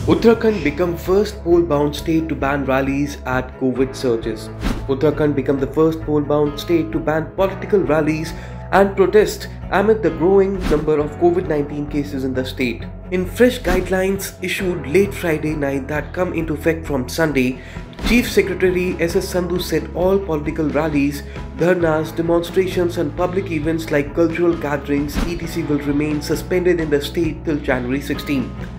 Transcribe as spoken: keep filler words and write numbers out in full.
Uttarakhand become first poll-bound state to ban rallies at COVID surges. Uttarakhand become the first poll-bound state to ban political rallies and protest amid the growing number of COVID nineteen cases in the state. In fresh guidelines issued late Friday night that come into effect from Sunday, Chief Secretary S S Sandhu said all political rallies, dharnas, demonstrations and public events like cultural gatherings et cetera will remain suspended in the state till January sixteenth.